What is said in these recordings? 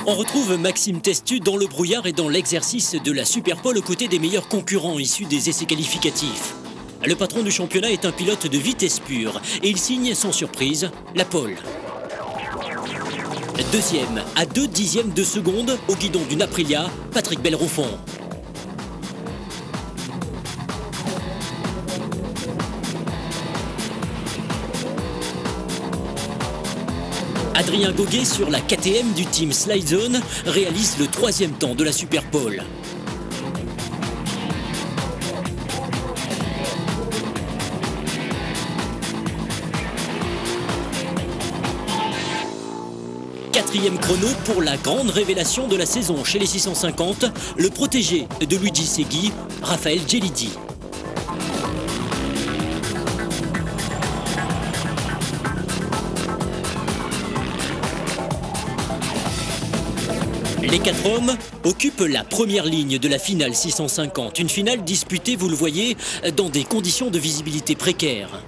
On retrouve Maxime Testu dans le brouillard et dans l'exercice de la Superpole aux côtés des meilleurs concurrents issus des essais qualificatifs. Le patron du championnat est un pilote de vitesse pure et il signe sans surprise la pole. Deuxième, à 0,2 de seconde, au guidon d'une Aprilia, Patrick Bellerophon. Adrien Goguet sur la KTM du team Slidezone réalise le 3e temps de la Superpole. Quatrième chrono pour la grande révélation de la saison chez les 650, le protégé de Luigi Segui, Raphaël Gelidi. Les 4 hommes occupent la première ligne de la finale 650. Une finale disputée, vous le voyez, dans des conditions de visibilité précaires.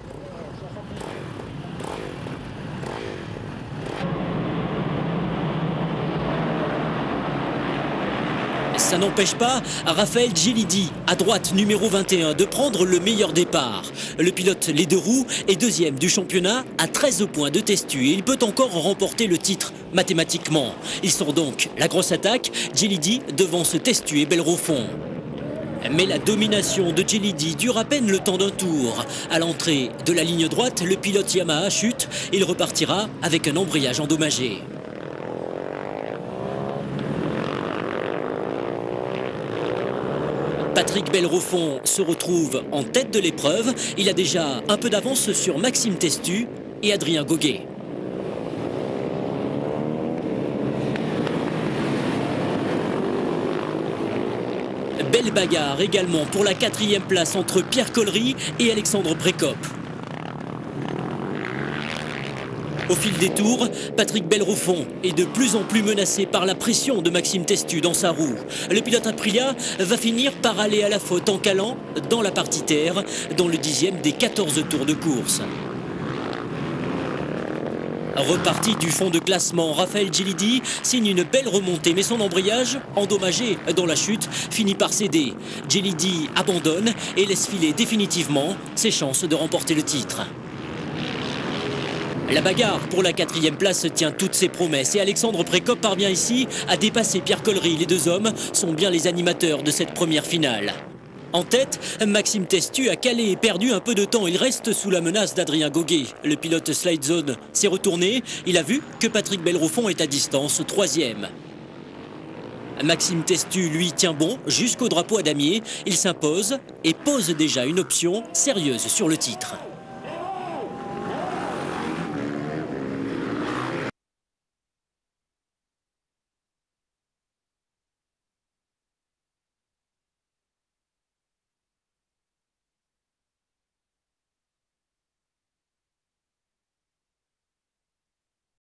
Ça n'empêche pas Raphaël Gelidi, à droite numéro 21, de prendre le meilleur départ. Le pilote les deux roues est deuxième du championnat à 13 points de Testu et il peut encore remporter le titre mathématiquement. Il sort donc la grosse attaque, Gelidi devance Testu et Bellerophon. Mais la domination de Gelidi dure à peine le temps d'un tour. À l'entrée de la ligne droite, le pilote Yamaha chute. Il repartira avec un embrayage endommagé. Patrick Bellerophon se retrouve en tête de l'épreuve. Il a déjà un peu d'avance sur Maxime Testu et Adrien Goguet. Belle bagarre également pour la 4e place entre Pierre Collery et Alexandre Précop. Au fil des tours, Patrick Bellerophon est de plus en plus menacé par la pression de Maxime Testu dans sa roue. Le pilote Aprilia va finir par aller à la faute en calant dans la partie terre, dans le 10e des 14 tours de course. Reparti du fond de classement, Raphaël Gelidi signe une belle remontée, mais son embrayage, endommagé dans la chute, finit par céder. Gelidi abandonne et laisse filer définitivement ses chances de remporter le titre. La bagarre pour la 4e place tient toutes ses promesses et Alexandre Précop parvient ici à dépasser Pierre Collery. Les deux hommes sont bien les animateurs de cette première finale. En tête, Maxime Testu a calé et perdu un peu de temps. Il reste sous la menace d'Adrien Goguet. Le pilote Slidezone s'est retourné. Il a vu que Patrick Bellerophon est à distance, 3e. Maxime Testu, lui, tient bon jusqu'au drapeau à damier. Il s'impose et pose déjà une option sérieuse sur le titre.